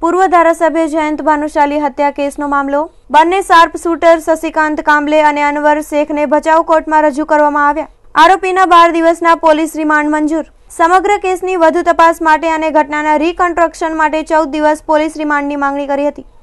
પૂર્વ ધારાસભ્ય જયંત ભાનુશાલી હત્યા કેસનો મામલો। બંને શાર્પ શૂટર શશિકાંત કાંબલે અને અનવર શેખને ભચાઉ કોર્ટમાં રજૂ કરવામાં આવ્યા। આરોપીના 12 દિવસના પોલીસ રિમાન્ડ મંજૂર। સમગ્ર કેસની વધુ તપાસ માટે અને ઘટનાના રિકન્સ્ટ્રક્શન માટે 14 દિવસ પોલીસ રિમાન્ડની માંગણી કરી હતી।